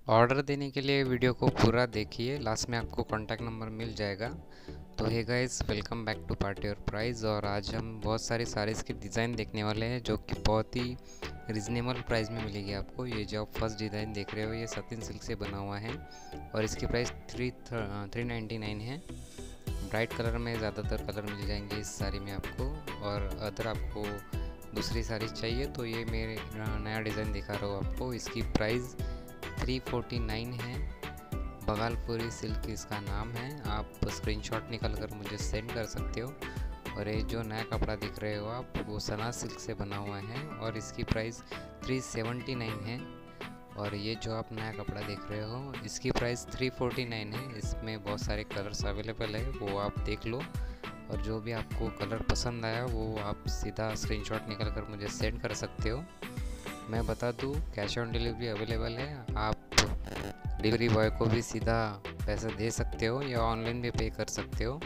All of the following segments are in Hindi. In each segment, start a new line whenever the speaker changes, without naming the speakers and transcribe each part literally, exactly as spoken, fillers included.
ऑर्डर देने के लिए वीडियो को पूरा देखिए, लास्ट में आपको कॉन्टैक्ट नंबर मिल जाएगा। तो hey guys, welcome back to party और प्राइस। और आज हम बहुत सारी साड़ीज़ की डिज़ाइन देखने वाले हैं जो कि बहुत ही रिजनेबल प्राइस में मिलेगी आपको। ये जो आप फर्स्ट डिज़ाइन देख रहे हो ये सतिन सिल्क से बना हुआ है और इसकी price three three ninety nine है। ब्राइट कलर में ज़्यादातर कलर मिल जाएंगे इस साड़ी में आपको। और अदर आपको दूसरी साड़ी चाहिए तो ये मेरे नया डिज़ाइन दिखा रहा हूँ आपको। इसकी प्राइस थ्री फोर्टी नाइन है। बगालपुरी सिल्क इसका नाम है। आप स्क्रीनशॉट निकाल कर मुझे सेंड कर सकते हो। और ये जो नया कपड़ा दिख रहे हो आप, वो सना सिल्क से बना हुआ है और इसकी प्राइस थ्री सेवेंटी नाइन है। और ये जो आप नया कपड़ा देख रहे हो इसकी प्राइस थ्री फोर्टी नाइन है। इसमें बहुत सारे कलर्स अवेलेबल है, वो आप देख लो। और जो भी आपको कलर पसंद आया वो आप सीधा स्क्रीनशॉट निकाल कर मुझे सेंड कर सकते हो। मैं बता दूँ, कैश ऑन डिलीवरी अवेलेबल है। आप डिलीवरी बॉय को भी सीधा पैसा दे सकते हो या ऑनलाइन भी पे कर सकते हो।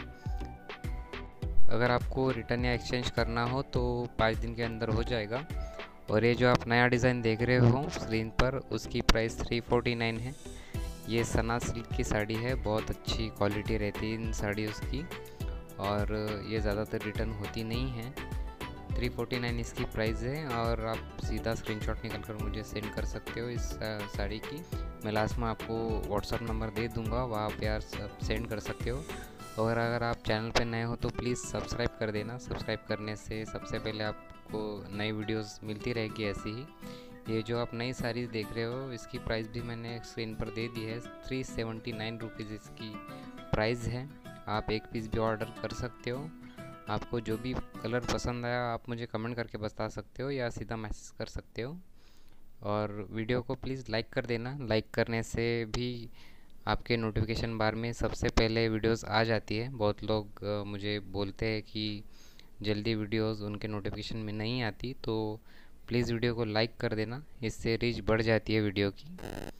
अगर आपको रिटर्न या एक्सचेंज करना हो तो पाँच दिन के अंदर हो जाएगा। और ये जो आप नया डिज़ाइन देख रहे हो स्क्रीन पर, उसकी प्राइस थ्री फोर्टी नाइन है। ये सना सिल्क की साड़ी है, बहुत अच्छी क्वालिटी रहती है इन साड़ियों की और ये ज़्यादातर रिटर्न होती नहीं है। थ्री फोर्टी नाइन इसकी प्राइस है और आप सीधा स्क्रीनशॉट निकल कर मुझे सेंड कर सकते हो इस साड़ी की। मैं लास्ट में आपको व्हाट्सअप नंबर दे दूंगा, वहाँ पे यार सब सेंड कर सकते हो। और अगर आप चैनल पे नए हो तो प्लीज़ सब्सक्राइब कर देना। सब्सक्राइब करने से सबसे पहले आपको नई वीडियोस मिलती रहेगी ऐसी ही। ये जो आप नई साड़ी देख रहे हो इसकी प्राइस भी मैंने स्क्रीन पर दे दी है। थ्री सेवेंटी नाइन रुपीज़ इसकी प्राइस है। आप एक पीस भी ऑर्डर कर सकते हो। आपको जो भी कलर पसंद आया आप मुझे कमेंट करके बता सकते हो या सीधा मैसेज कर सकते हो। और वीडियो को प्लीज़ लाइक कर देना। लाइक करने से भी आपके नोटिफिकेशन बार में सबसे पहले वीडियोस आ जाती है। बहुत लोग आ, मुझे बोलते हैं कि जल्दी वीडियोस उनके नोटिफिकेशन में नहीं आती, तो प्लीज़ वीडियो को लाइक कर देना, इससे रीच बढ़ जाती है वीडियो की।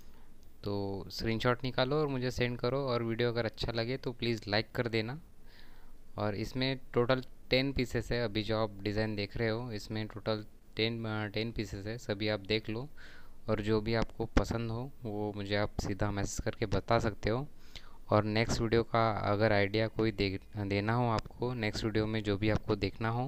तो स्क्रीनशॉट निकालो और मुझे सेंड करो। और वीडियो अगर अच्छा लगे तो प्लीज़ लाइक कर देना। और इसमें टोटल टेन पीसेस है। अभी जो आप डिज़ाइन देख रहे हो इसमें टोटल टेन टेन पीसेस है, सभी आप देख लो। और जो भी आपको पसंद हो वो मुझे आप सीधा मैसेज करके बता सकते हो। और नेक्स्ट वीडियो का अगर आइडिया कोई दे देना हो आपको, नेक्स्ट वीडियो में जो भी आपको देखना हो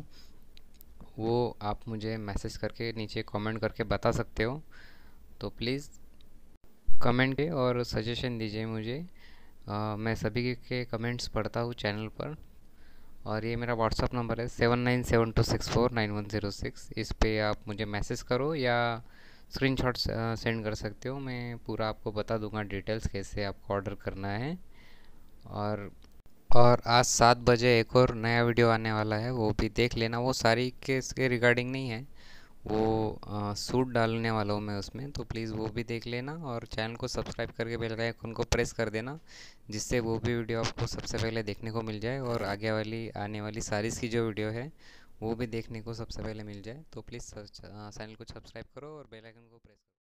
वो आप मुझे मैसेज करके नीचे कमेंट करके बता सकते हो। तो प्लीज़ कमेंट के और सजेशन दीजिए मुझे। आ, मैं सभी के कमेंट्स पढ़ता हूँ चैनल पर। और ये मेरा व्हाट्सअप नंबर है seven nine seven two six four nine one zero six. इस पे आप मुझे मैसेज करो या स्क्रीनशॉट सेंड कर सकते हो। मैं पूरा आपको बता दूंगा डिटेल्स कैसे आपको ऑर्डर करना है। और और आज सात बजे एक और नया वीडियो आने वाला है, वो भी देख लेना। वो सारी के इसके रिगार्डिंग नहीं है, वो आ, सूट डालने वाला हूँ मैं उसमें, तो प्लीज़ वो भी देख लेना। और चैनल को सब्सक्राइब करके बेल आइकन को प्रेस कर देना, जिससे वो भी वीडियो आपको सबसे पहले देखने को मिल जाए। और आगे वाली आने वाली सारीज़ की जो वीडियो है वो भी देखने को सबसे पहले मिल जाए। तो प्लीज़ चैनल को सब्सक्राइब करो और बेल आइकन को प्रेस करो।